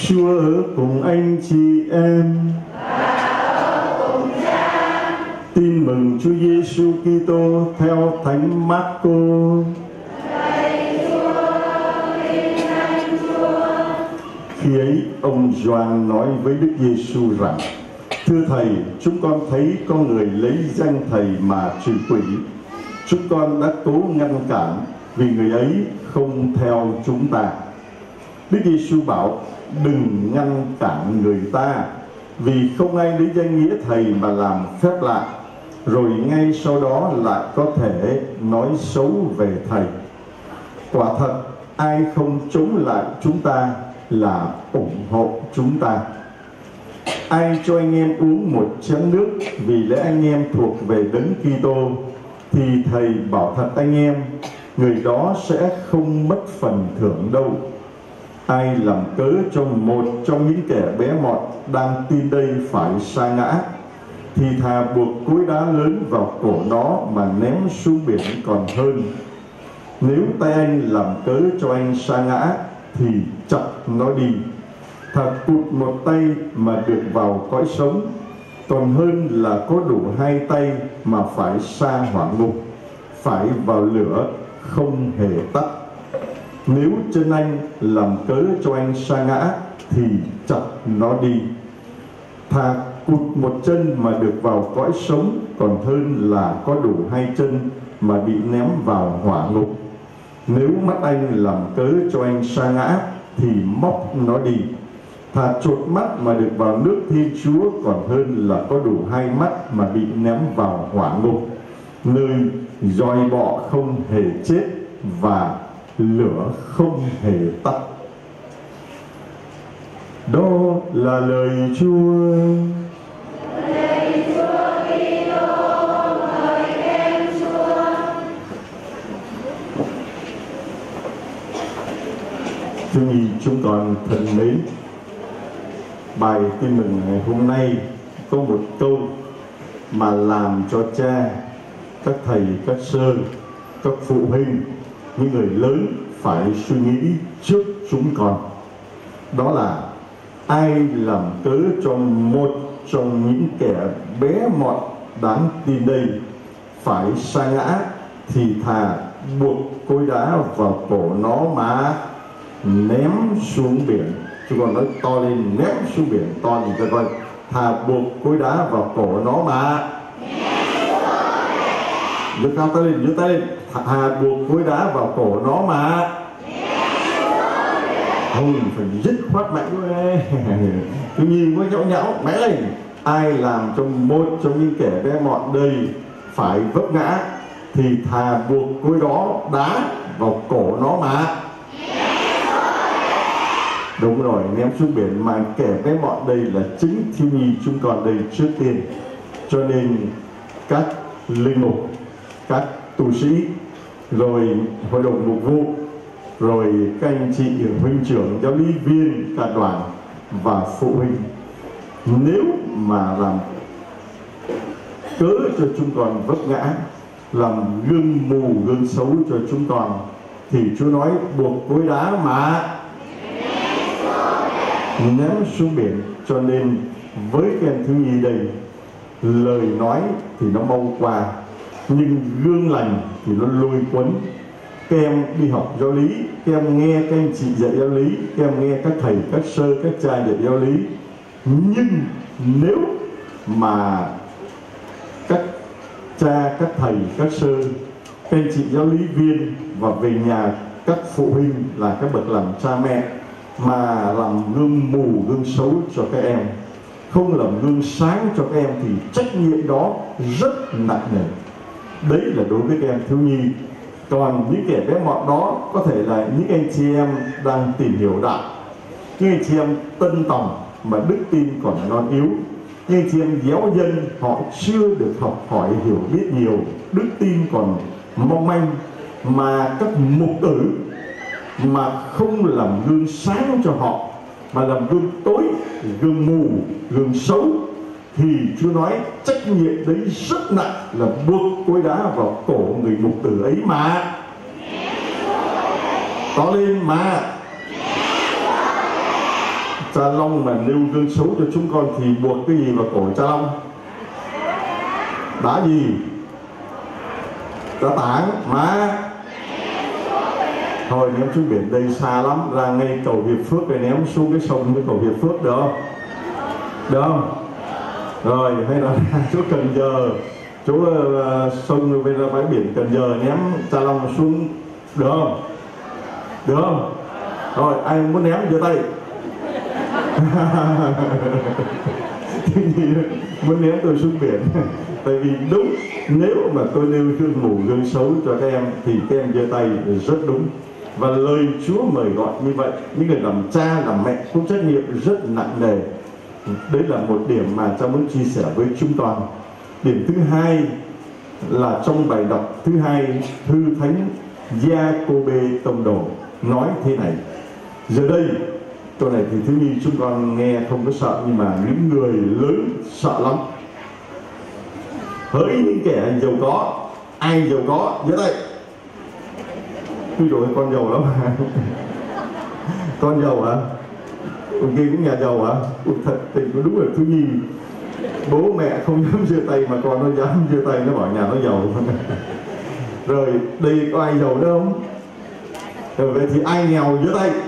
Chúa ở cùng anh chị em. Tin mừng Chúa Giêsu Kitô theo Thánh Mác-cô. Khi ấy ông Gioan nói với Đức Giêsu rằng: Thưa Thầy, chúng con thấy có người lấy danh Thầy mà trừ quỷ. Chúng con đã cố ngăn cản vì người ấy không theo chúng ta. Đức Giêsu bảo: Đừng ngăn cản người ta, vì không ai lấy danh nghĩa Thầy mà làm phép lạ, rồi ngay sau đó lại có thể nói xấu về Thầy. Quả thật, ai không chống lại chúng ta là ủng hộ chúng ta. Ai cho anh em uống một chén nước vì lẽ anh em thuộc về Đấng Kitô, thì Thầy bảo thật anh em, người đó sẽ không mất phần thưởng đâu. Ai làm cớ cho một trong những kẻ bé mọn đang tin đây phải sa ngã, thì thà buộc cối đá lớn vào cổ nó mà ném xuống biển còn hơn. Nếu tay anh làm cớ cho anh sa ngã, thì chặt nó đi. Thà cụt một tay mà được vào cõi sống, còn hơn là có đủ hai tay mà phải sa hỏa ngục, phải vào lửa không hề tắt. Nếu chân anh làm cớ cho anh sa ngã, thì chặt nó đi. Thà cụt một chân mà được vào cõi sống, còn hơn là có đủ hai chân mà bị ném vào hỏa ngục. Nếu mắt anh làm cớ cho anh sa ngã, thì móc nó đi. Thà chột mắt mà được vào nước Thiên Chúa, còn hơn là có đủ hai mắt mà bị ném vào hỏa ngục, nơi giòi bọ không hề chết và lửa không hề tắt. Đó là lời Chúa. Thương nhị chúng con thân mến, bài tin mừng ngày hôm nay có một câu mà làm cho cha, các thầy, các sơ, các phụ huynh, những người lớn phải suy nghĩ trước chúng con. Đó là: ai làm cớ cho một trong những kẻ bé mọn đáng tin đây phải sa ngã, thì thà buộc cối đá vào cổ nó mà ném xuống biển. Chúng con nói to lên: ném xuống biển. To thì cho coi: thà buộc cối đá vào cổ nó mà giơ cao tay lên, giơ tay lên. Thà buộc cối đá vào cổ nó mà không phải dứt khoát mạnh quá. Tự nhiên có nhão nhão mẽ lên. Ai làm cho một trong những kẻ bé mọn đây phải vấp ngã, thì thà buộc cối đó đá vào cổ nó mà. Đúng rồi, ném xuống biển. Mà kẻ bé mọn đây là chính thiếu nhi chúng con đây trước tiên. Cho nên các linh mục, các tu sĩ, rồi hội đồng mục vụ, rồi các anh chị huynh trưởng, giáo lý viên cả đoàn và phụ huynh, nếu mà làm cớ cho chúng con vấp ngã, làm gương mù gương xấu cho chúng con, thì Chúa nói buộc cối đá mà ném xuống biển. Cho nên với các em thiếu nhi đây, lời nói thì nó mau qua, nhưng gương lành thì nó lôi cuốn. Các em đi học giáo lý, các em nghe các anh chị dạy giáo lý, các em nghe các thầy, các sơ, các cha dạy giáo lý. Nhưng nếu mà các cha, các thầy, các sơ, các anh chị giáo lý viên và về nhà các phụ huynh là các bậc làm cha mẹ mà làm gương mù gương xấu cho các em, không làm gương sáng cho các em, thì trách nhiệm đó rất nặng nề. Đấy là đối với các em thiếu nhi. Còn những kẻ bé mọn đó có thể là những anh chị em đang tìm hiểu đạo, những anh chị em tân tòng mà đức tin còn non yếu, những anh chị em giáo dân họ chưa được học hỏi hiểu biết nhiều, đức tin còn mong manh, mà các mục tử mà không làm gương sáng cho họ, mà làm gương tối, gương mù, gương xấu, thì Chúa nói trách nhiệm đấy rất nặng, là buộc cối đá vào cổ người mục tử ấy mà. To lên mà. Cha Long mà nêu gương xấu cho chúng con thì buộc cái gì vào cổ cha Long? Đá gì? Đá tảng mà. Thôi ném xuống biển đây xa lắm, ra ngay cầu Hiệp Phước để ném xuống cái sông cái cầu Hiệp Phước được không? Được không? Rồi hay là chỗ Cần Giờ, chỗ sông bên ra bãi biển Cần Giờ ném cha Long xuống được không? Được không? Rồi ai muốn ném giơ tay. Muốn ném tôi xuống biển. Tại vì đúng, nếu mà tôi nêu gương mù gương xấu cho các em thì các em giơ tay rất đúng. Và lời Chúa mời gọi như vậy, những người làm cha làm mẹ có trách nhiệm rất nặng nề. Đấy là một điểm mà cha muốn chia sẻ với chúng con. Điểm thứ hai là trong bài đọc thứ hai thư thánh Gia-cô-bê tông đồ nói thế này. Giờ đây câu này thì thiếu nhi chúng con nghe không có sợ, nhưng mà những người lớn sợ lắm. Hỡi những kẻ giàu có, ai giàu có giơ tay. Ví dụ con giàu lắm. Con giàu hả? Con kia cũng nhà giàu hả? Thật tình có đúng là thiếu nhi. Bố mẹ không dám giơ tay mà con nó dám giơ tay, nó bảo nhà nó giàu. Rồi đây có ai giàu đâu không? Rồi vậy thì ai nghèo giơ tay.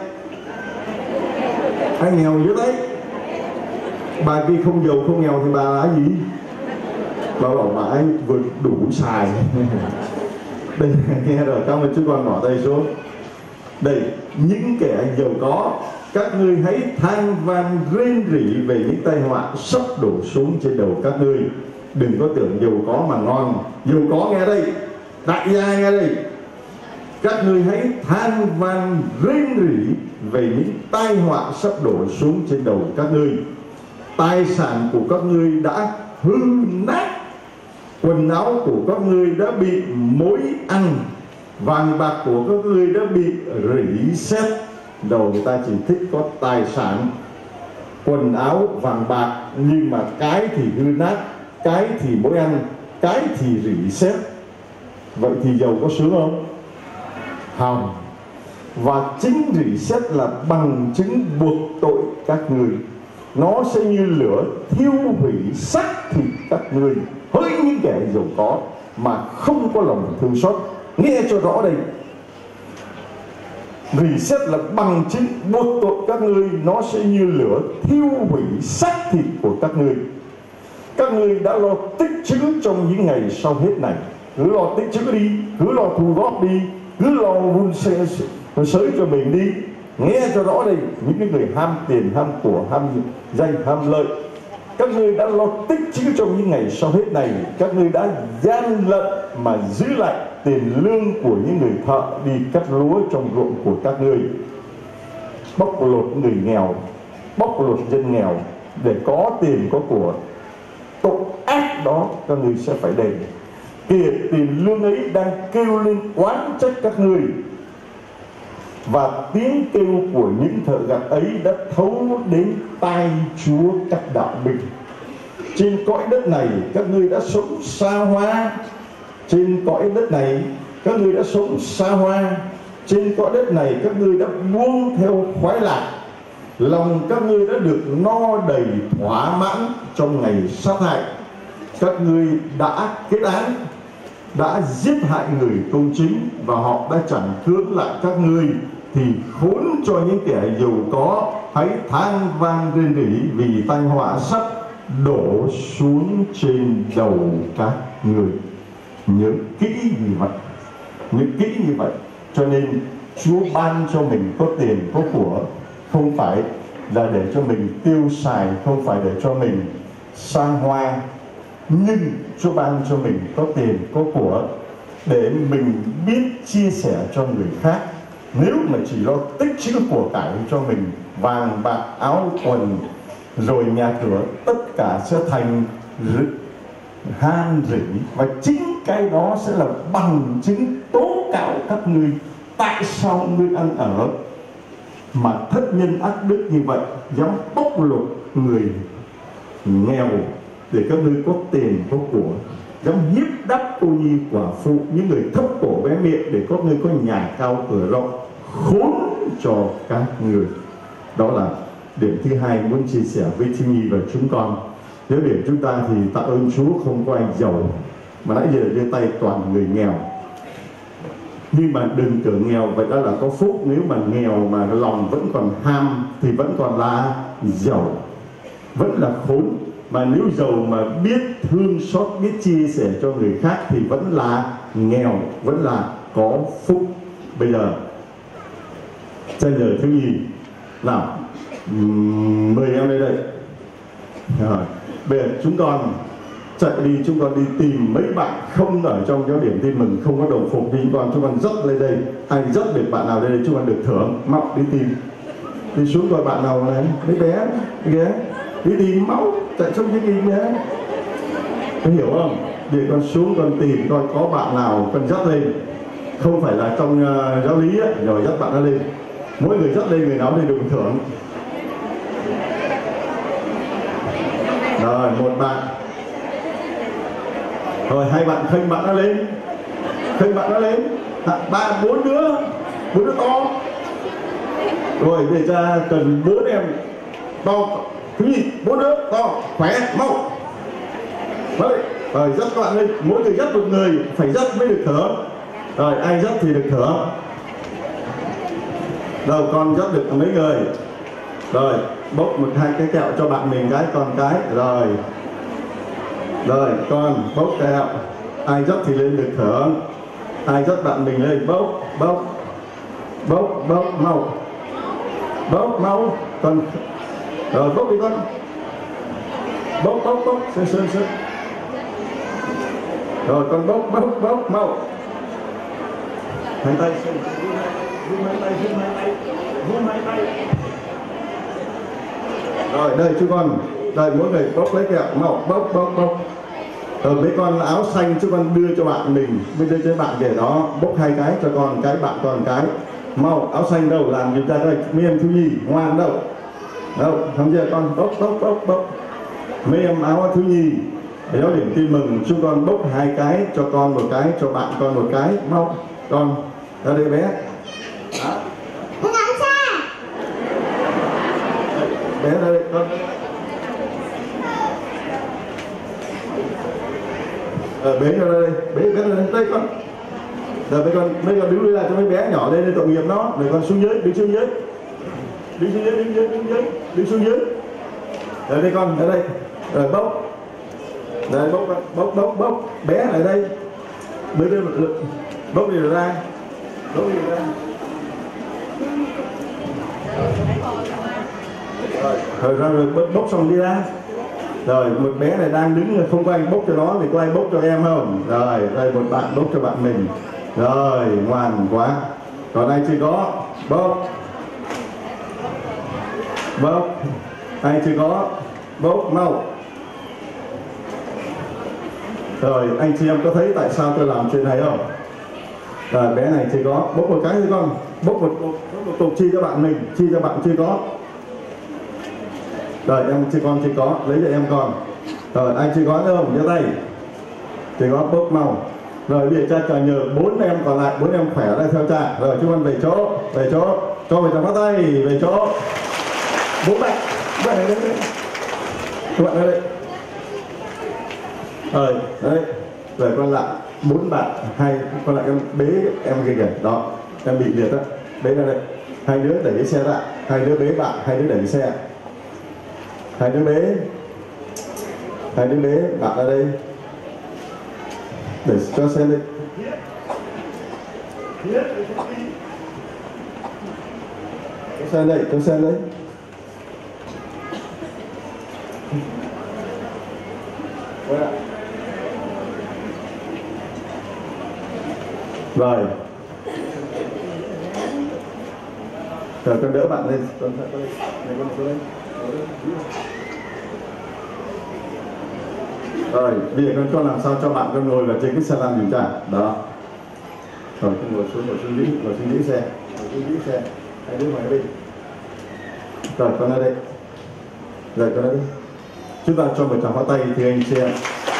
Ai nghèo giơ tay. Bà kia không giàu không nghèo thì bà là gì? Bà bảo bà ấy vừa đủ xài. Đây nghe rồi, cảm ơn chúng con bỏ tay xuống. Đây, những kẻ giàu có, các ngươi hãy than van rên rỉ về những tai họa sắp đổ xuống trên đầu các ngươi. Đừng có tưởng giàu có mà ngon. Giàu có nghe đây, đại gia nghe đây. Các ngươi hãy than van rên rỉ về những tai họa sắp đổ xuống trên đầu các ngươi. Tài sản của các ngươi đã hư nát, quần áo của các ngươi đã bị mối ăn, vàng bạc của các ngươi đã bị rỉ sét. Đầu người ta chỉ thích có tài sản, quần áo, vàng bạc, nhưng mà cái thì hư nát, cái thì mối ăn, cái thì rỉ sét. Vậy thì giàu có sướng không? Không. Và chính rỉ sét là bằng chứng buộc tội các ngươi. Nó sẽ như lửa thiêu hủy xác thịt các ngươi. Hỡi những kẻ giàu có mà không có lòng thương xót, nghe cho rõ đây. Rỉ sét là bằng chứng buộc tội các ngươi, nó sẽ như lửa thiêu hủy xác thịt của các ngươi. Các ngươi đã lo tích trữ trong những ngày sau hết này. Cứ lo tích trữ đi, cứ lo thu góp đi, cứ lo vun sới cho mình đi. Nghe cho rõ đây, những người ham tiền, ham của, ham danh, ham lợi. Các ngươi đã lo tích trữ trong những ngày sau hết này. Các ngươi đã gian lận mà giữ lại tiền lương của những người thợ đi cắt lúa trong ruộng của các ngươi. Bóc lột người nghèo, bóc lột dân nghèo để có tiền có của. Tội ác đó các ngươi sẽ phải đền. Kìa tiền lương ấy đang kêu lên oán trách các ngươi. Và tiếng kêu của những thợ gặt ấy đã thấu đến tai Chúa các đạo binh. Trên cõi đất này các ngươi đã sống xa hoa. Trên cõi đất này các ngươi đã sống xa hoa. Trên cõi đất này các ngươi đã buông theo khoái lạc. Lòng các ngươi đã được no đầy thỏa mãn trong ngày sát hại. Các ngươi đã kết án, đã giết hại người công chính, và họ đã chẳng thương lại các ngươi. Thì khốn cho những kẻ giàu có, hãy than van rên rỉ vì tai họa sắp đổ xuống trên đầu các người. Nhớ kỹ như vậy, nhớ kỹ như vậy. Cho nên Chúa ban cho mình có tiền có của, không phải là để cho mình tiêu xài, không phải để cho mình sang hoa, nhưng Chúa ban cho mình có tiền có của để mình biết chia sẻ cho người khác. Nếu mà chỉ lo tích trữ của cải cho mình, vàng bạc áo quần rồi nhà cửa, tất cả sẽ thành han rỉ, và chính cái đó sẽ là bằng chứng tố cáo các ngươi. Tại sao ngươi ăn ở mà thất nhân ác đức như vậy, dám bóc lột người nghèo để các ngươi có tiền có của, dám hiếp đắp cô nhi quả phụ, những người thấp cổ bé miệng để các ngươi có nhà cao cửa rộng, khốn cho các người. Đó là Điểm thứ hai muốn chia sẻ với Thi Nhi và chúng con. Nếu điểm chúng ta thì tạ ơn Chúa không có ai giàu, mà nãy giờ đưa tay toàn người nghèo. Nhưng mà đừng tưởng nghèo vậy đó là có phúc. Nếu mà nghèo mà lòng vẫn còn ham thì vẫn còn là giàu, vẫn là khốn. Mà nếu giàu mà biết thương xót, biết chia sẻ cho người khác thì vẫn là nghèo, vẫn là có phúc. Bây giờ tranh giờ thứ nhì nào, mời em lên đây. Rồi, bây giờ chúng con chạy đi, chúng con đi tìm mấy bạn không ở trong giáo điểm tin mừng, không có đồng phục thì chúng con dắt lên đây. Ai dắt được bạn nào lên đây chúng con được thưởng. Mau đi tìm, đi xuống coi bạn nào này, mấy bé kìa, đi tìm máu chạy trong cái gì nhé, có hiểu không? Để con xuống con tìm coi có bạn nào con dắt lên, không phải là trong giáo lý ấy, rồi dắt bạn nó lên. Mỗi người dắt lên, người nào lên được thưởng. Rồi một bạn, rồi hai bạn khênh bạn nó lên, khênh bạn nó lên. Ba bốn đứa to. Rồi bây giờ cần 4 em to. Thứ nhì 4 đứa to khỏe mau. Rồi dắt các bạn lên, mỗi người dắt một người, phải dắt mới được thưởng. Rồi ai dắt thì được thưởng. Rồi con dắt được mấy người. Rồi bốc 1-2 cái kẹo cho bạn mình cái, con cái. Rồi con bốc kẹo, ai dắt thì lên được thưởng. Ai dắt bạn mình lên, bốc mau, bốc mau con. Rồi bốc đi con, bốc sơn. Rồi con bốc mau. Hai tay sơn, vung hai tay. Rồi đây chú con, đây mỗi người bốc lấy kẹo, mau bốc. Rồi mấy con áo xanh chú con đưa cho bạn mình, đưa cho bạn kể đó, bốc 2 cái cho con cái, bạn con cái. Mau áo xanh đâu, làm chúng ta coi, mấy em Thiếu Nhi ngoan đâu, không chưa con, bốc. Mấy em áo Thiếu Nhi giáo điểm tin mừng, chúng con bốc 2 cái, cho con 1 cái, cho bạn con 1 cái. Mau con ra đây bé. Bé ra đây con. Bé ra đây, bé ra đây con. Rồi mấy con đứng lại cho mấy bé nhỏ lên, tội nghiệp nó. Rồi con xuống dưới, đứng xuống dưới. Rồi đây con, ở đây. Rồi bốc. Đây bốc. Bé lại đây. Bốc đi ra. Rồi bốc xong đi ra. Rồi một bé này đang đứng không có anh bốc cho nó thì có ai bốc cho em không? Rồi đây một bạn bốc cho bạn mình. Rồi ngoan quá. Còn ai chưa có bốc. Ai chưa có bốc mau. Rồi anh chị em có thấy tại sao tôi làm chuyện này không? Rồi bé này chưa có, bốc 1 cái thôi con. Bốc một cục chi cho bạn mình, chi cho bạn chưa có. Rồi em chưa có, lấy cho em con. Rồi anh chưa có nữa không? Giơ tay. Chưa có, bốc mau. Rồi bây giờ cha chờ nhờ 4 em còn lại, 4 em khỏe đây theo cha. Rồi chúng con về chỗ. Cho về trong bắt tay, về chỗ. 4 bạn này đây. Các bạn đây. Rồi đấy. Rồi con lại 4 bạn, 2 con lại em bế em kìa. Đó, em bị liệt đó. Bế ra đây. 2 đứa đẩy cái xe lại, 2 đứa bế bạn, 2 đứa đẩy cái xe. 2 đứa bế bạn ra đây để cho xe lên. Cho xe đây. Rồi con đỡ bạn lên, con lên. Rồi bây giờ con làm sao cho bạn con ngồi vào trên cái xe lăn giùm cha. Đó. Rồi con ngồi xuống giữ xe. Hai đứa ngoài đây. Rồi con ở đây. Chúng ta cho một tràng pháo tay thì anh chị em.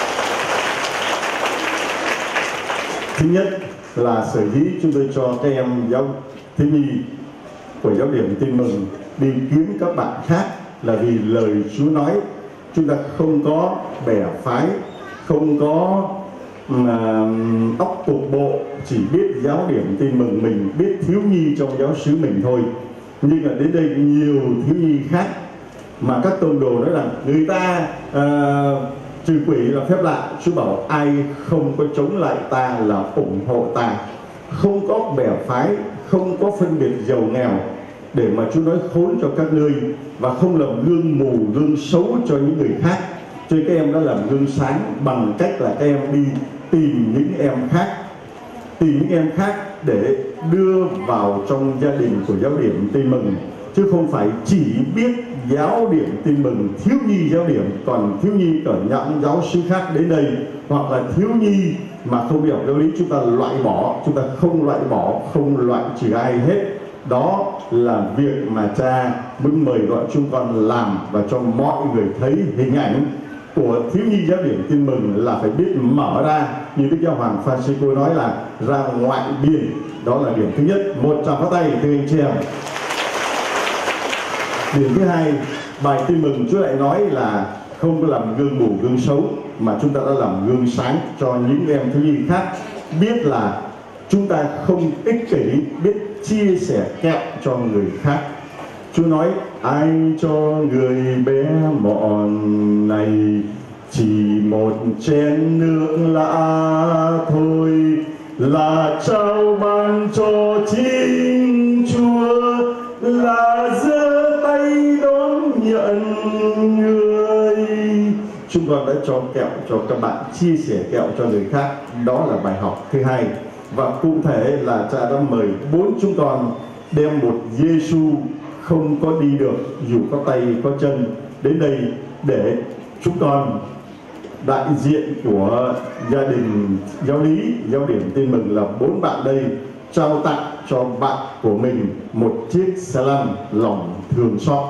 Thứ nhất là sở dĩ chúng tôi cho các em thiếu nhi của giáo điểm tin mừng đi kiếm các bạn khác, là vì lời Chúa nói. Chúng ta không có bè phái, không có óc cục bộ, chỉ biết giáo điểm tin mừng, mình biết thiếu nhi trong giáo xứ mình thôi. Nhưng mà đến đây nhiều thiếu nhi khác mà các tông đồ nói rằng người ta trừ quỷ là phép lạ. Chúa bảo ai không có chống lại ta là ủng hộ ta. Không có bè phái, không có phân biệt giàu nghèo để mà Chúa nói khốn cho các ngươi, và không làm gương mù, gương xấu cho những người khác. Cho nên các em đã làm gương sáng bằng cách là các em đi tìm những em khác để đưa vào trong gia đình của giáo điểm tin mừng, chứ không phải chỉ biết giáo điểm tin mừng, thiếu nhi giáo điểm, còn thiếu nhi ở những giáo xứ khác đến đây, hoặc là thiếu nhi mà không biết học giáo lý, chúng ta loại bỏ, chúng ta không loại bỏ, không loại trừ ai hết. Đó là việc mà Cha muốn mời gọi chúng con làm, và cho mọi người thấy hình ảnh của thiếu nhi giáo điểm tin mừng là phải biết mở ra, như Đức Giáo Hoàng Francisco nói là ra ngoại biên. Đó là điểm thứ nhất. Một tràng pháo tay từ anh chị em. Điểm thứ hai, bài tin mừng Chúa lại nói là không có làm gương mù gương xấu, mà chúng ta đã làm gương sáng cho những em thiếu nhi khác, biết là chúng ta không ích kỷ, biết chia sẻ kẹo cho người khác. Chúa nói ai cho người bé mọn này chỉ một chén nước lã thôi, là trao ban cho chính Chúa, là giơ tay đón nhận người. Chúng con đã cho kẹo cho các bạn, chia sẻ kẹo cho người khác. Đó là bài học thứ hai. Và cụ thể là Cha đã mời 4 chúng con đem một Giêsu không có đi được dù có tay có chân đến đây, để chúng con đại diện của gia đình giáo lý giáo điểm tin mừng là 4 bạn đây trao tặng cho bạn của mình một chiếc xe lăn lòng thương xót.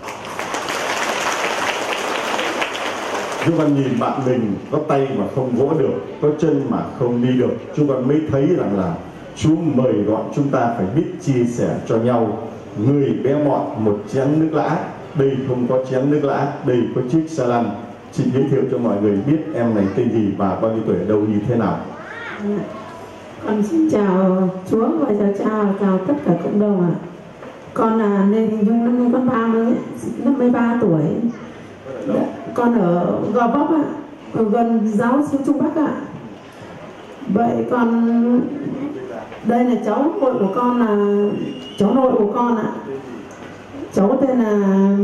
Chúng con nhìn bạn mình có tay mà không vỗ được, có chân mà không đi được, chúng con mới thấy rằng là Chúa mời gọi chúng ta phải biết chia sẻ cho nhau. Người bé mọn một chén nước lã, đây không có chén nước lã, đây có chiếc xe lăn. Xin giới thiệu cho mọi người biết em này tên gì và bao nhiêu tuổi, ở đâu, như thế nào. Con xin chào Chúa và chào tất cả cộng đồng ạ. Con là Lê Thị Nhung, năm nay con 53 tuổi. Con ở Gò Vấp ạ, ở gần giáo xứ Trung Bắc ạ. Vậy con đây là cháu nội của con, là cháu nội của con ạ. Cháu tên là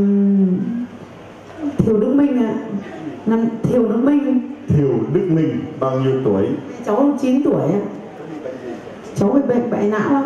Thiều Đức Minh ạ. Thiều Đức Minh. Thiều Đức Minh bao nhiêu tuổi? Cháu 9 tuổi ạ. Cháu bị bệnh bại não ạ.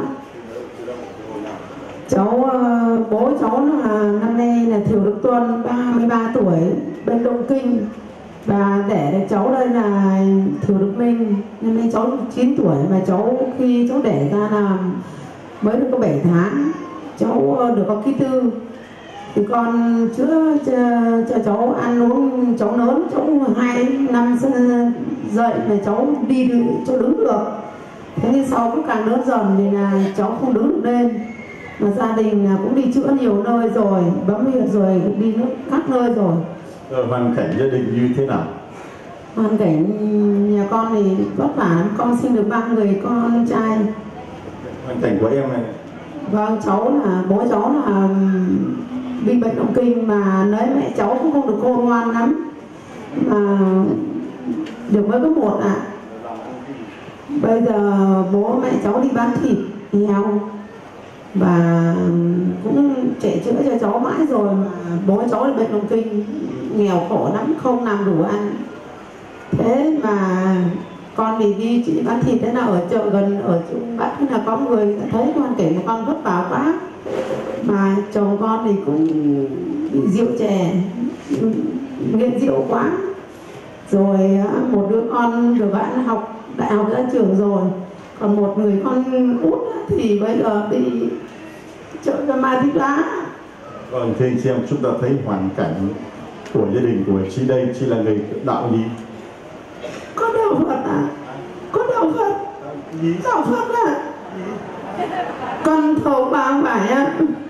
Bố cháu là năm nay là Thiều Đức Tuân, 33 tuổi, bên Đông Kinh. Và đẻ cháu đây là Thiều Đức Minh, năm nay cháu 9 tuổi. Và cháu khi cháu đẻ ra là mới được có 7 tháng, cháu được có ký tư. Thì con chữa cho cháu ăn uống, cháu lớn, cháu 2 năm dậy mà cháu đi được, cháu đứng được. Thế nhưng sau cũng càng lớn dần thì là cháu không đứng được lên. Mà gia đình cũng đi chữa nhiều nơi rồi, bấm huyệt rồi, đi nước các nơi rồi. Hoàn cảnh gia đình như thế nào? Hoàn cảnh nhà con thì vất vả, con sinh được 3 người con trai. Hoàn cảnh của em này? Vâng, bố cháu là bị bệnh động kinh, mà lấy mẹ cháu cũng không được khôn ngoan lắm, mà được mới có 1 ạ. Bây giờ bố mẹ cháu đi bán thịt heo và cũng chạy chữa cho cháu mãi rồi, mà bố cháu bị bệnh động kinh, nghèo khổ lắm, không làm đủ ăn. Thế mà con thì đi chỉ bán thịt, thế là ở chợ gần ở Trung Bắc, thế là có người thấy hoàn cảnh của con vất vả quá. Mà chồng con thì cũng bị rượu chè, nghiện rượu quá. Rồi một đứa con được bạn học đại học ra trường rồi, còn một người con út thì bây giờ đi chợ cho ma túy đá. Vâng, thưa anh chị em, chúng ta thấy hoàn cảnh của gia đình của chị đây, chị là người đạo gì? Có đạo Phật à? Có đạo Phật. Đạo Phật à? Con thầu bà phải á.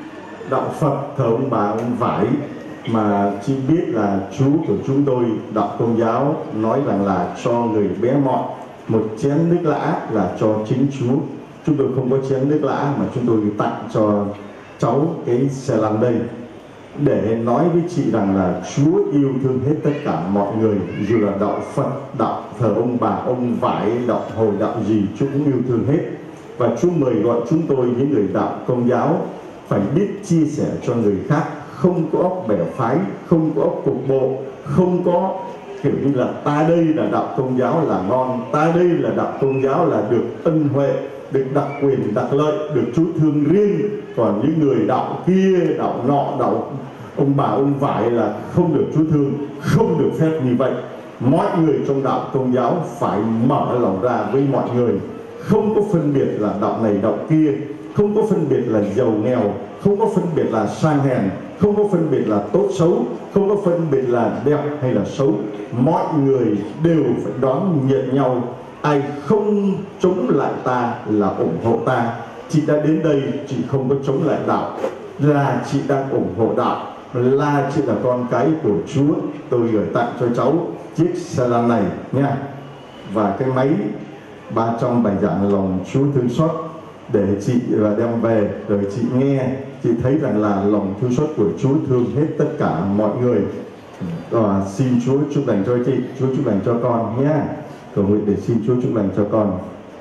đạo Phật thờ ông bà ông vải, mà chỉ biết là chú của chúng tôi đạo Công giáo nói rằng là cho người bé mọn một chén nước lã là cho chính Chúa. Chúng tôi không có chén nước lã mà chúng tôi tặng cho cháu cái xe lăn đây, để nói với chị rằng là Chúa yêu thương hết tất cả mọi người, dù là đạo Phật, đạo thờ ông bà ông vải, đạo Hồi, đạo gì Chúa cũng yêu thương hết. Và Chúa mời gọi chúng tôi những người đạo Công giáo phải biết chia sẻ cho người khác, không có óc bè phái, không có óc cục bộ, không có kiểu như là ta đây là đạo Công giáo là ngon, ta đây là đạo Công giáo là được ân huệ, được đặc quyền đặc lợi, được Chúa thương riêng, còn những người đạo kia, đạo nọ, đạo ông bà ông vải là không được Chúa thương, không được phép như vậy. Mọi người trong đạo Công giáo phải mở lòng ra với mọi người, không có phân biệt là đạo này đạo kia, không có phân biệt là giàu nghèo, không có phân biệt là sang hèn, không có phân biệt là tốt xấu, không có phân biệt là đẹp hay là xấu. Mọi người đều phải đón nhận nhau. Ai không chống lại ta là ủng hộ ta. Chị đã đến đây, chị không có chống lại đạo, là chị đang ủng hộ đạo, là chị là con cái của Chúa. Tôi gửi tặng cho cháu chiếc xe lăn này nha, và cái máy 300 bài giảng lòng Chúa thương xót để chị đem về, rồi chị nghe, chị thấy rằng là lòng thương xót của Chúa thương hết tất cả mọi người. Xin Chúa chúc lành cho chị, Chúa chúc lành cho con nhé. Cầu nguyện để xin Chúa chúc lành cho con.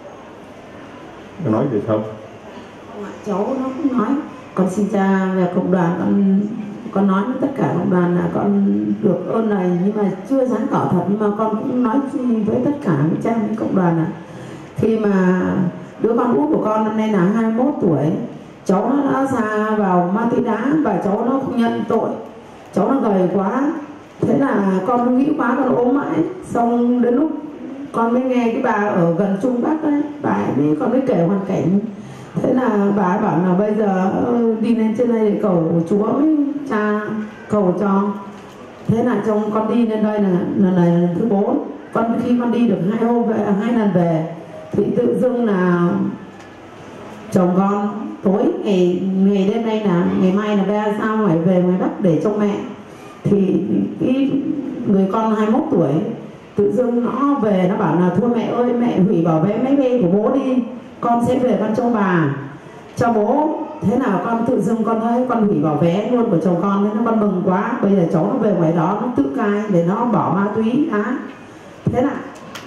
Nói được không? Cháu nó cũng nói, con xin cha về cộng đoàn, con nói với tất cả cộng đoàn là con được ơn này, nhưng mà chưa dám tỏ thật, nhưng mà con cũng nói với tất cả với cha với cộng đoàn là khi mà đứa con út của con năm nay là 21 tuổi, cháu nó đã xa vào ma túy đá và cháu nó không nhận tội, cháu nó gầy quá, thế là con nghĩ quá, con ốm mãi. Xong đến lúc con mới nghe cái bà ở gần Trung Bắc đấy, con mới kể hoàn cảnh, thế là bà ấy bảo là bây giờ đi lên trên đây để cầu Chúa với cha cầu cho. Thế là trong con đi lên đây là lần thứ 4. Khi con đi được 2 lần về thì tự dưng là chồng con tối ngày đêm nay là ngày mai là ba sao phải về ngoài Bắc để trông mẹ, thì cái người con 21 tuổi tự dưng nó về, nó bảo là thôi mẹ ơi, mẹ hủy bỏ vé máy bay của bố đi, con sẽ về con trông bà cho bố. Thế nào con tự dưng con thấy con hủy bỏ vé luôn của chồng con, nên con mừng quá. Bây giờ cháu nó về ngoài đó nó tự cai để nó bỏ ma túy đá. Thế nào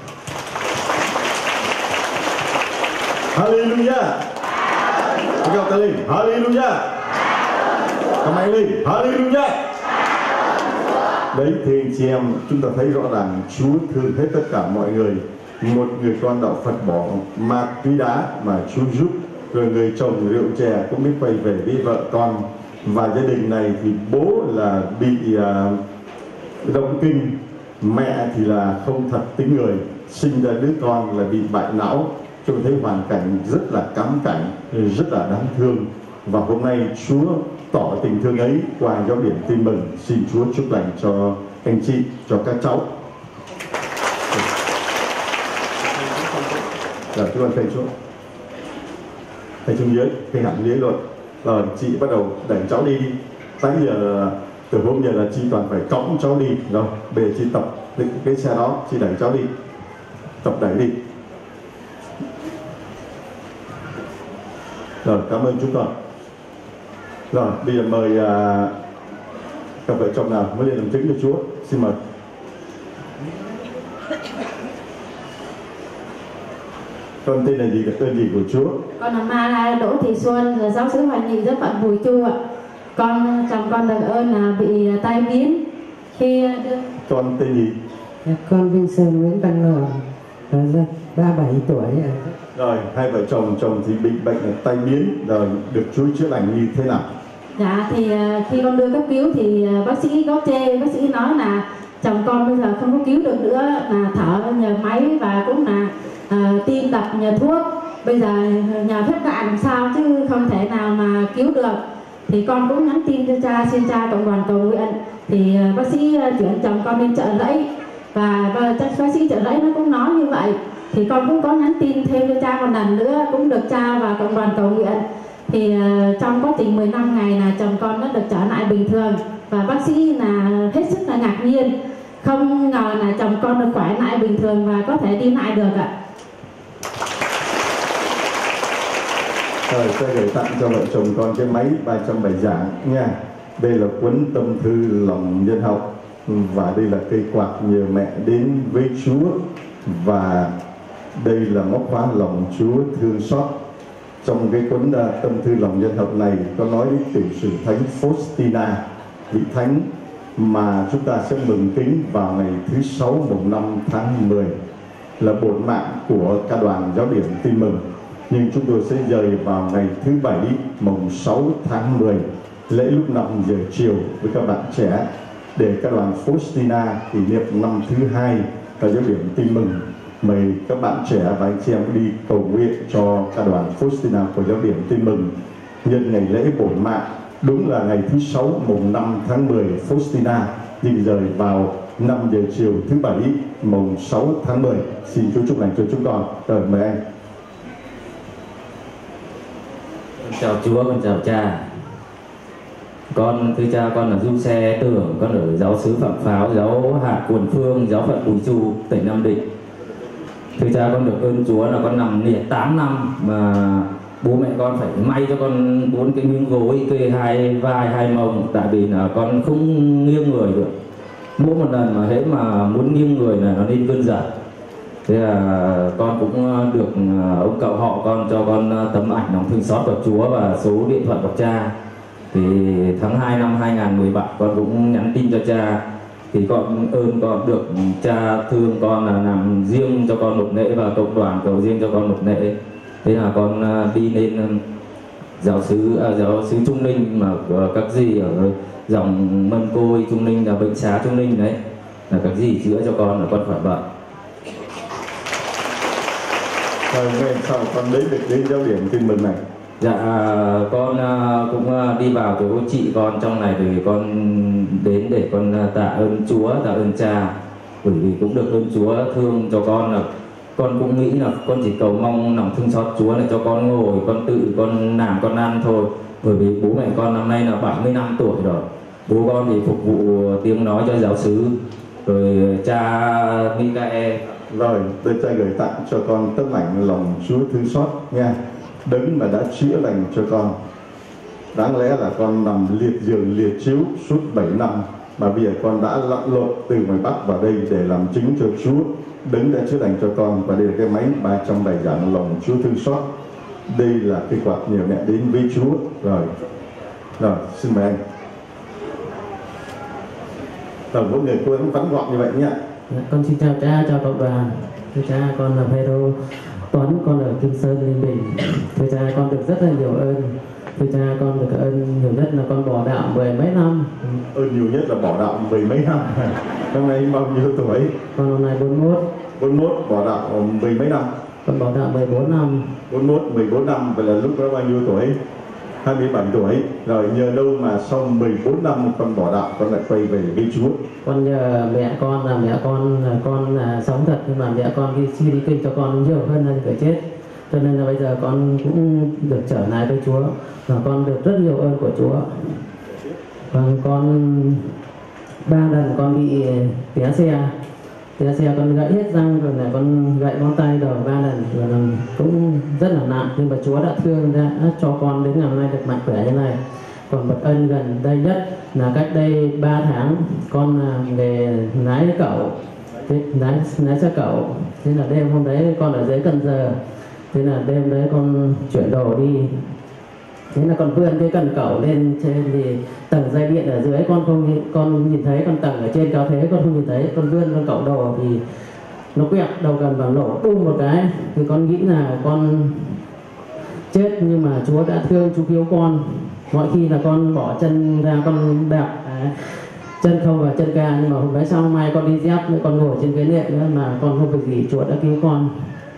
Hallelujah. Chúng ta lên Hallelujah. Cảm ơn lên Hallelujah. Đấy thì anh chị em, chúng ta thấy rõ ràng Chúa thương hết tất cả mọi người. Một người con đạo Phật bỏ ma túy đá mà Chúa giúp, rồi người chồng rượu chè cũng biết quay về với vợ con. Và gia đình này thì bố là bị động kinh, mẹ thì là không thật tính người, sinh ra đứa con là bị bại não. Chúng thấy hoàn cảnh rất là cám cảnh, rất là đáng thương. Và hôm nay Chúa tỏ tình thương ấy qua giáo điển tin mừng. Xin Chúa chúc lành cho anh chị, cho các cháu. Rồi chúng con thầy xuống, thầy xuống dưới, thầy hẳn dưới rồi. Rồi chị bắt đầu đẩy cháu đi. Tới giờ từ hôm giờ là chị toàn phải cõng cháu đi. Rồi về chị tập cái xe đó, chị đẩy cháu đi, tập đẩy đi. Rồi cảm ơn chúng con. Rồi bây giờ mời cặp vợ chồng nào mới lên làm chứng cho Chúa, xin mời. Con tên là gì, cái tên gì của Chúa? Con là Ma Đỗ Thị Xuân, là giáo sứ Hoài Nhị giáo phận Bùi Chu ạ. Chồng con được ơn là bị tai biến khi Con tên gì? Con Vinh Sơn Nguyễn Văn Ngọc, 37 tuổi ạ. Rồi hai vợ chồng thì bị bệnh là tai biến, rồi được Chúa chữa lành như thế nào? Dạ thì khi con đưa cấp cứu thì bác sĩ có chê, bác sĩ nói là chồng con bây giờ không có cứu được nữa, là thở nhờ máy và cũng là tim đập nhờ thuốc. Bây giờ nhờ phép lạ làm sao chứ không thể nào mà cứu được. Thì con cũng nhắn tin cho cha, xin cha cộng đoàn cầu nguyện. Thì bác sĩ chuyển chồng con lên Chợ Rẫy, và bác sĩ Chợ Rẫy nó cũng nói như vậy. Thì con cũng có nhắn tin thêm cho cha một lần nữa, cũng được cha và cộng đoàn cầu nguyện. Thì trong quá trình 15 ngày là chồng con đã được trở lại bình thường, và bác sĩ là hết sức là ngạc nhiên, không ngờ là chồng con được khỏe lại bình thường và có thể đi lại được ạ. Rồi sẽ gửi tặng cho vợ chồng con cái máy 307 giảng nha. Đây là cuốn tâm thư lòng nhân hậu, và đây là cây quạt nhờ mẹ đến với Chúa, và đây là móc khóa lòng Chúa thương xót. Trong cái cuốn tâm thư lòng nhân hậu này có nói từ sự thánh Faustina, vị thánh mà chúng ta sẽ mừng kính vào ngày thứ 6 mùng 5 tháng 10, là bổn mạng của ca đoàn Giáo điểm Tin Mừng. Nhưng chúng tôi sẽ dời vào ngày thứ 7 mùng 6 tháng 10, lễ lúc 5 giờ chiều với các bạn trẻ, để các đoàn Faustina kỷ niệm năm thứ 2 và Giáo điểm Tin Mừng. Mời các bạn trẻ và anh chị em đi cầu nguyện cho ca đoàn Faustina của Giáo điểm Tin Mừng nhân ngày lễ bổn mạng. Đúng là ngày thứ 6 mùng 5 tháng 10 Faustina, nhưng rời vào 5 giờ chiều thứ 7 mùng 6 tháng 10. Xin Chúa chúc lành cho chúng con. Rồi mời anh. Chào Chúa, con chào cha. Con thưa cha, con là du xe Tưởng, con ở giáo xứ Phạm Pháo, giáo hạt Quần Phương, giáo phận Bùi Chu, tỉnh Nam Định. Thưa cha, con được ơn Chúa là con nằm liệt 8 năm mà bố mẹ con phải may cho con 4 cái miếng gối kê hai vai hai mông, tại vì là con không nghiêng người được. Mỗi một lần mà hễ mà muốn nghiêng người là nó lên cơn giật. Thế là con cũng được ông cậu họ con cho con tấm ảnh lòng thương xót của Chúa và số điện thoại của cha. Thì tháng 2 năm 2017 con cũng nhắn tin cho cha. Thì con ơn con được cha thương con là làm riêng cho con một lễ, và cộng đoàn cầu riêng cho con một lễ. Thế là con đi lên giáo xứ Trung Ninh, mà các dì ở dòng Mân Côi Trung Ninh, là bệnh xá Trung Ninh đấy, là các dì chữa cho con là con khỏi bệnh. Rồi ngày sau con đến Giáo điểm Tin Mừng này. Dạ con cũng đi vào chỗ chị con trong này, thì con đến để con tạ ơn Chúa, tạ ơn cha, bởi vì cũng được ơn Chúa thương cho con. Là con cũng nghĩ là con chỉ cầu mong lòng thương xót Chúa để cho con ngồi, con tự con làm con ăn thôi, bởi vì bố mẹ con năm nay là 75 tuổi rồi. Bố con thì phục vụ tiếng nói cho giáo xứ, rồi cha Michael. Rồi tôi sẽ gửi tặng cho con tấm ảnh lòng Chúa thương xót nha. Đấng mà đã chữa lành cho con. Đáng lẽ là con nằm liệt giường liệt chiếu suốt 7 năm, mà bây giờ con đã lặn lội từ ngoài Bắc vào đây để làm chứng cho Chúa. Đấng đã chữa lành cho con, và đây là cái máy 307 giảng lòng Chúa thương xót. Đây là cái quạt nhờ mẹ đến với Chúa. Rồi xin mời anh. Rồi mỗi người cô vẫn vắn gọn như vậy nhé. Con xin chào cha, chào cộng đoàn. Thưa cha, con là Pedro Tuấn, con ở Kim Sơn, Ninh Bình. Thưa cha, con được rất là nhiều ơn. Thưa cha, con được ơn nhiều nhất là con bỏ đạo 10 mấy năm. Ơn nhiều nhất là bỏ đạo 10 mấy năm. Năm nay bao nhiêu tuổi? Con hôm nay 41. 41, bỏ đạo 10 mấy năm. Con bỏ đạo 14 năm. 41, 14 năm, vậy là lúc đó bao nhiêu tuổi? 27 tuổi. Rồi nhờ đâu mà sau 14 năm con bỏ đạo, con lại quay về với Chúa? Con nhờ mẹ con là sống thật, nhưng mà mẹ con khi đi kinh cho con nhiều hơn cái chết. Cho nên là bây giờ con cũng được trở lại với Chúa, và con được rất nhiều ơn của Chúa. Và con 3 lần con bị té xe con gãy hết răng, rồi là con gãy ngón tay rồi 3 lần, rồi là cũng rất là nặng, nhưng mà Chúa đã thương đã cho con đến ngày hôm nay được mạnh khỏe như này. Còn một ơn gần đây nhất là cách đây 3 tháng con về lái cẩu, lái xe cẩu. Thế là đêm hôm đấy con ở dưới Cần Giờ, thế là đêm đấy con chuyển đồ đi, thế là con vươn cái cần cẩu lên trên, thì tầng dây điện ở dưới con nhìn thấy, con tầng ở trên cao thế con không nhìn thấy. Con vươn con cẩu đồ thì nó quẹt đầu cần vào, nổ bung một cái, thì con nghĩ là con chết, nhưng mà Chúa đã thương, Chúa cứu con. Mọi khi là con bỏ chân ra, con đạp chân không vào chân ga, nhưng mà hôm đấy sau mai con đi dép nữa, con ngồi trên cái nệm nữa mà con không việc gì, Chúa đã cứu con.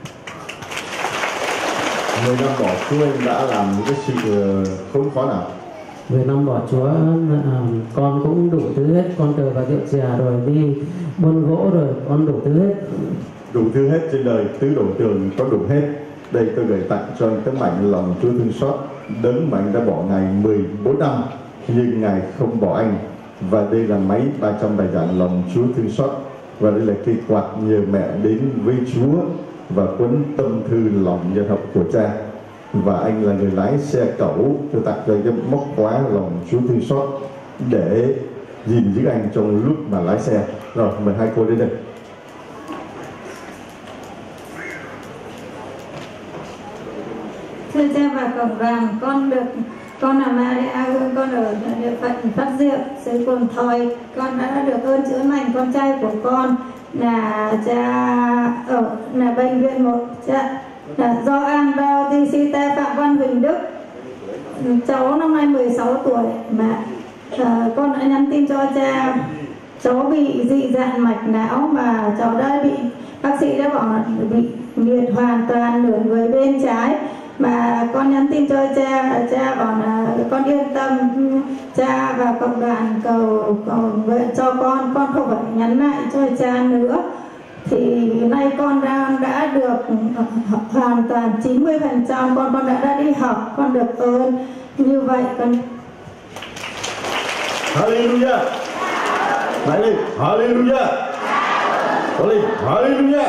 10 năm bỏ Chúa anh đã làm những cái sự khốn khó nào? 10 năm bỏ Chúa, con cũng đủ thứ hết. Con từ vào rượu chè rồi đi buôn gỗ rồi, con đủ thứ hết. Đủ thứ hết trên đời, tứ đổ tường có đủ hết. Đây tôi gửi tặng cho anh tấm ảnh lòng Chúa thương xót Đấng mà anh đã bỏ Ngài 14 năm nhưng Ngài không bỏ anh. Và đây là máy 300 bài giảng lòng Chúa thương xót. Và đây là cây quạt nhờ mẹ đến với Chúa và cuốn tâm thư lòng nhân hậu của cha. Và anh là người lái xe cẩu, tôi tặng cho cái móc khóa lòng Chúa thương xót để gìn giữ anh trong lúc mà lái xe. Rồi mời hai cô đến đây. Thưa cha và cộng đoàn, con là Maria Hương, con ở địa phận Phát Diệm, xứ Cồn Thoi. Con đã được ơn chữa lành con trai của con là là bệnh viện một cha là do TCT Phạm Văn Huỳnh Đức. Cháu năm nay 16 tuổi mà con đã nhắn tin cho cha. Cháu bị dị dạng mạch não mà cháu đã bị bác sĩ đã bảo là bị liệt hoàn toàn nửa người bên trái. Mà con nhắn tin cho cha bảo là con yên tâm, cha và cộng đoàn cầu nguyện cho con không phải nhắn lại cho cha nữa. Thì nay con đã được hoàn toàn 90%, con đã đi học, con được ơn như vậy con. Hallelujah. Lại lên, hallelujah. Có lên, hallelujah.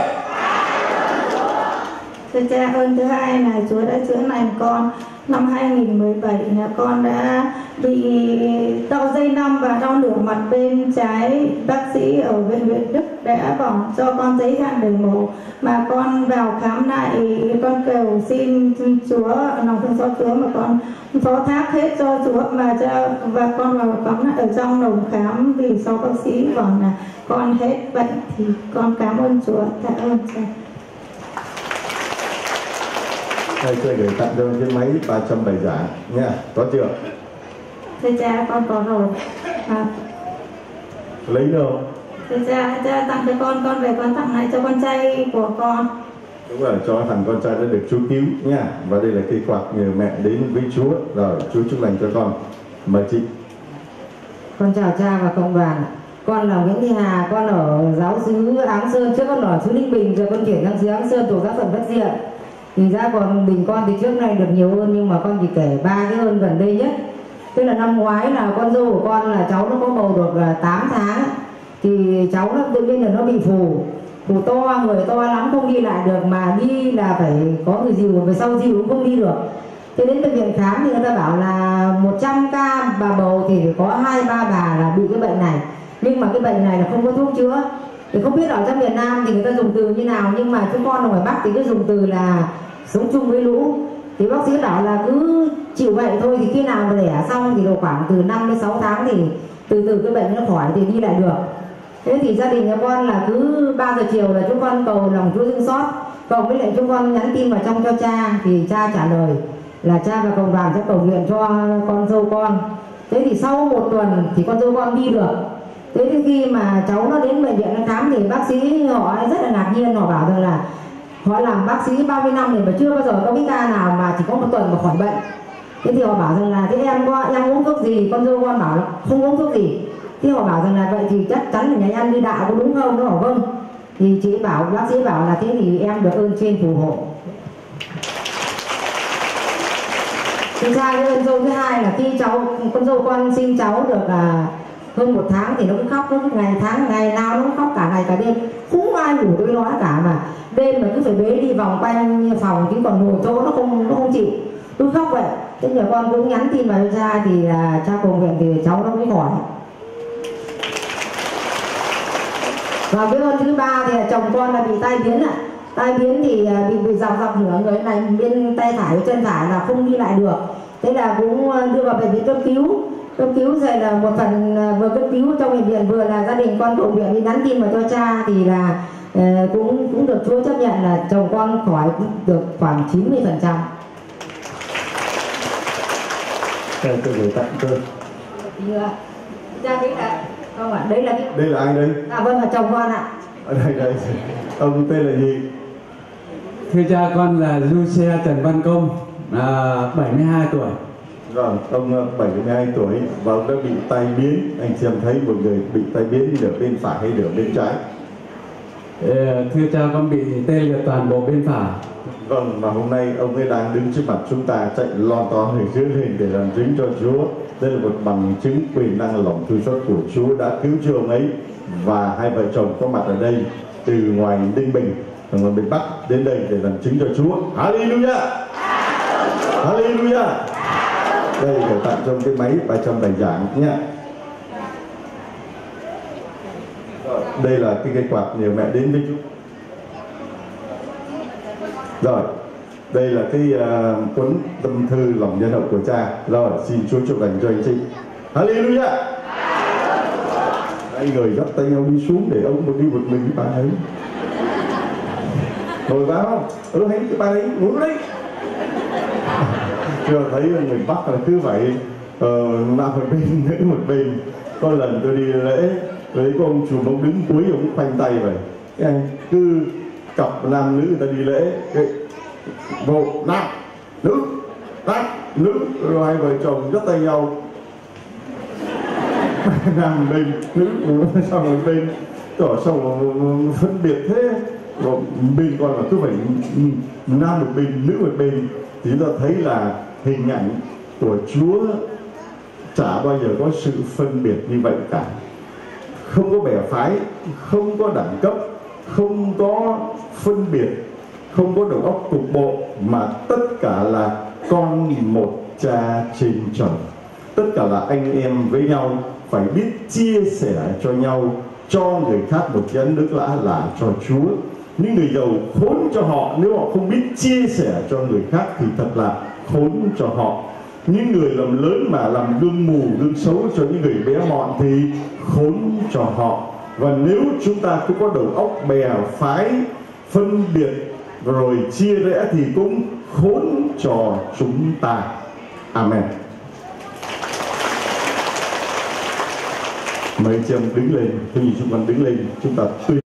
Thưa cha, ơn thứ hai là Chúa đã chữa lành con. Năm 2017 là con đã bị đau dây năm và đau nửa mặt bên trái. Bác sĩ ở bệnh viện Đức đã bỏ cho con giấy hạn để mổ. Mà con vào khám lại, con cầu xin Chúa, lòng thương xót Chúa mà con phó thác hết cho Chúa và con vào khám lại ở trong lồng khám vì sau bác sĩ bảo là con hết bệnh thì con cảm ơn Chúa, tạ ơn cha. Thầy sẽ gửi tặng cho cái máy 300 bài giảng nha, có chưa? Thưa cha, con có rồi. Lấy đâu? Thưa cha tặng cho con về con tặng lại cho con trai của con. Đúng rồi, cho thằng con trai đã được Chúa cứu nha. Và đây là cây quạt nhờ mẹ đến với Chúa. Rồi, Chúa chúc lành cho con. Mời chị. Con chào cha và cộng đoàn. Con là Nguyễn Thị Hà, con ở giáo xứ Áng Sơn, trước con ở xứ Ninh Bình, giờ con chuyển sang xứ Áng Sơn, thuộc giáo phận Phát Diệm. Thì ra còn bình con thì trước nay được nhiều ơn, nhưng mà con chỉ kể 3 cái ơn gần đây nhất. Tức là năm ngoái là con dâu của con là cháu nó có bầu được 8 tháng. Thì cháu nó tự nhiên là nó bị phù to, người to lắm, không đi lại được, mà đi là phải có người dìu, về sau dìu cũng không đi được. Thế đến bệnh viện khám thì người ta bảo là 100 ca bà bầu thì có 2-3 bà là bị cái bệnh này. Nhưng mà cái bệnh này là không có thuốc chữa. Thì không biết ở trong miền Nam thì người ta dùng từ như nào, nhưng mà chúng con ở ngoài Bắc thì cứ dùng từ là sống chung với lũ. Thì bác sĩ bảo là cứ chịu vậy thôi, thì khi nào mà đẻ xong thì độ khoảng từ 5 đến 6 tháng thì từ từ cái bệnh nó khỏi thì đi lại được. Thế thì gia đình nhà con là cứ 3 giờ chiều là chúng con cầu lòng Chúa thương xót, cộng với lại chúng con nhắn tin vào trong cho cha, thì cha trả lời là cha và cộng đoàn sẽ cầu nguyện cho con dâu con. Thế thì sau 1 tuần thì con dâu con đi được. Thế thì khi mà cháu nó đến bệnh viện nó khám thì bác sĩ họ rất là ngạc nhiên, họ bảo rằng là họ làm bác sĩ 30 năm thì mà chưa bao giờ có cái ca nào mà chỉ có 1 tuần mà khỏi bệnh. Thế thì họ bảo rằng là thế em uống thuốc gì? Con dâu con bảo là không uống thuốc gì. Thế họ bảo rằng là vậy thì chắc chắn là nhà em đi đạo có đúng không? Nó bảo vâng. Thì bác sĩ bảo là thế thì em được ơn trên phù hộ. Thứ hai, cái ơn dâu thứ hai là khi con dâu con sinh cháu được hơn 1 tháng thì nó cứ khóc, nó cứ ngày nào nó cũng khóc cả ngày cả đêm, không ai ngủ với nó cả, mà đêm mà cứ phải bế đi vòng quanh phòng chứ còn ngồi chỗ nó không chịu, cứ khóc vậy. Thế nhà con cũng nhắn tin vào cho cha thì cha cầu nguyện thì cháu nó cũng khỏi. Và cái ơn thứ ba thì là chồng con là bị tai biến ạ. Tai biến thì bị dọc nửa người này, bên tay phải với chân phải là không đi lại được. Thế là cũng đưa vào bệnh viện cấp cứu rồi là một phần vừa cấp cứu trong bệnh viện, vừa là gia đình con cầu nguyện đi nhắn tin vào cho cha thì là cũng được Chúa chấp nhận là chồng con khỏi được khoảng 90%. Tôi gửi tặng tôi. Cha biết là không ạ, đấy là cái... Đây là ai đây? Vâng, là chồng con ạ. Ở đây. Ông tên là gì? Thưa cha, con là Du Xe Trần Văn Công, 72 tuổi. Rồi, ông 72 tuổi và ông đã bị tai biến. Anh xem thấy một người bị tai biến nửa bên phải hay nửa bên trái? Thưa cha, con bị tê liệt toàn bộ bên phải. Vâng, mà hôm nay ông ấy đang đứng trước mặt chúng ta chạy lon ton hình chữ hình để làm chứng cho Chúa. Đây là một bằng chứng quyền năng lòng thương xót của Chúa đã cứu chữa ông ấy. Và hai vợ chồng có mặt ở đây từ ngoài Ninh Bình, từ ngoài miền Bắc đến đây để làm chứng cho Chúa. Hallelujah, Hallelujah. Đây để tặng cho cái máy 300 bài giảng nhé. Đây là cái quạt nhờ mẹ đến với Chúa. Rồi, đây là cái cuốn tâm thư lòng nhân hậu của cha. Rồi, xin Chúa chúc lành cho anh chị. Hallelujah. Hai người dắt tay nhau đi xuống để ông đi một mình với bà ấy. Ngồi vào không? Hãy cái bà ấy ngồi đấy. Chưa thấy người Bắc là cứ vậy, nam một bên, nữ một bên. Có lần tôi đi lễ, với có ông chùm ông đứng cuối, ông khoanh tay vậy. Cái anh cứ cặp nam nữ người ta đi lễ, một nam nữ, rồi hai vợ chồng dắt tay nhau. Nam bên, nữ xong rồi bên, xong rồi phân biệt thế. Rồi bên con là cứ phải nam một bên, nữ một bên. Thì chúng ta thấy là hình ảnh của Chúa chả bao giờ có sự phân biệt như vậy cả. Không có bè phái, không có đẳng cấp, không có phân biệt, không có đầu óc cục bộ, mà tất cả là con một cha trên trời. Tất cả là anh em với nhau, phải biết chia sẻ cho nhau, cho người khác một chén nước lã là cho Chúa. Những người giàu khốn cho họ, nếu họ không biết chia sẻ cho người khác thì thật là khốn cho họ. Những người làm lớn mà làm gương mù, gương xấu cho những người bé mọn thì khốn cho họ. Và nếu chúng ta cứ có đầu óc bè phái, phân biệt rồi chia rẽ thì cũng khốn cho chúng ta. Amen. Mời chị em đứng lên, tôi nhìn xung quanh đứng lên, chúng ta